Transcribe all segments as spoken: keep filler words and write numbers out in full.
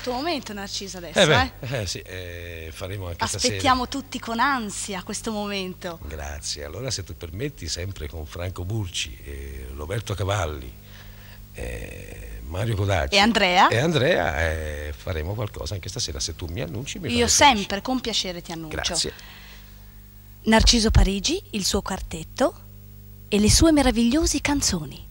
tuo momento, Narciso, adesso. Eh beh, eh? eh sì, eh, faremo anche Aspettiamo stasera. tutti con ansia questo momento. Grazie. Allora, se tu permetti, sempre con Franco Burci, eh, Roberto Cavalli, eh, Mario Codacci E Andrea? e Andrea eh, faremo qualcosa anche stasera. Se tu mi annunci, mi Io fai sempre, felice. con piacere ti annuncio. Grazie. Narciso Parigi, il suo quartetto e le sue meravigliose canzoni.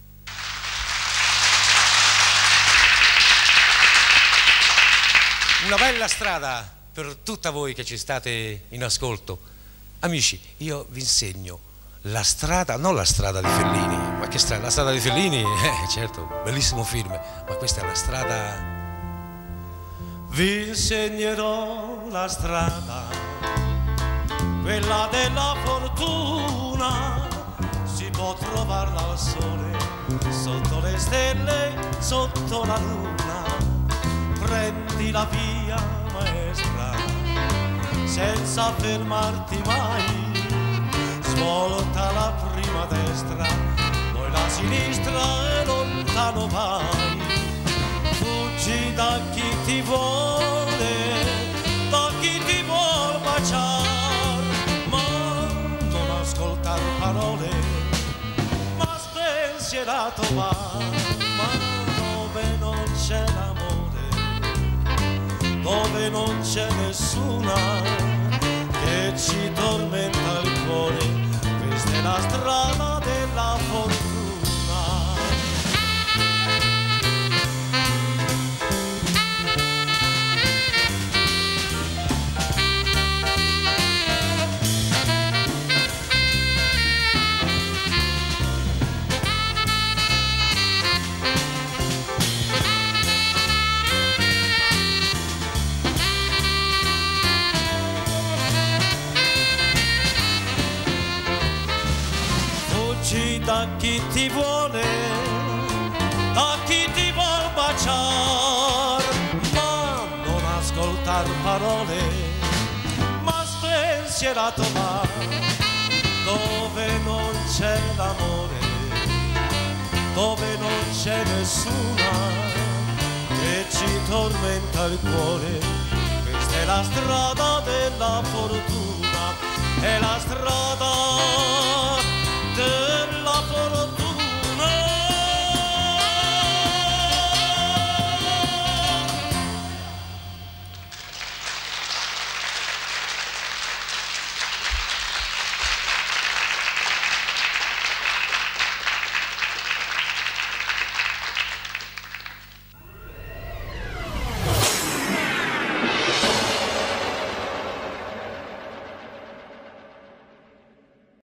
Una bella strada per tutta voi che ci state in ascolto. Amici, io vi insegno la strada, non la strada di Fellini, ma che strada? La strada di Fellini, eh, certo, bellissimo film, ma questa è la strada. Vi insegnerò la strada, quella della fortuna, si può trovarla al sole, sotto le stelle, sotto la luna. Prendi la via maestra, senza fermarti mai, svolta la prima destra, poi la sinistra e lontano vai. Fuggi da chi ti vuole, da chi ti vuol baciar, ma non ascoltar parole, ma spensierato va, ma dove non c'è l'amore, dove non c'è nessuna che ci tormenta il cuore, questa è la strada della fortuna. Da chi ti vuole, da chi ti vuol baciar, ma non ascoltar parole, ma spensierato va, dove non c'è l'amore, dove non c'è nessuna che ci tormenta il cuore, questa è la strada della fortuna, è la strada